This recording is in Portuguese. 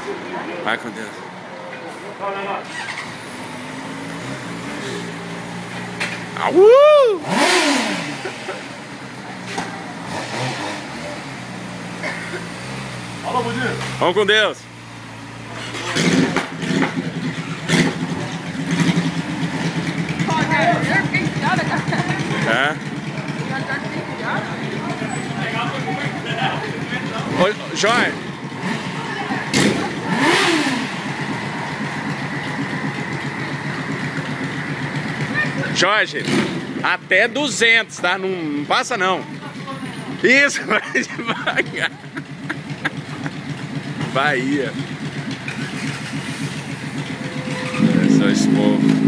Vai com Deus. Au! Alô, Budinho. Vamos com Deus. É? Oi, Jorge. Jorge, até 200, tá? Não passa não. Isso, vai devagar. Bahia. É só esse povo.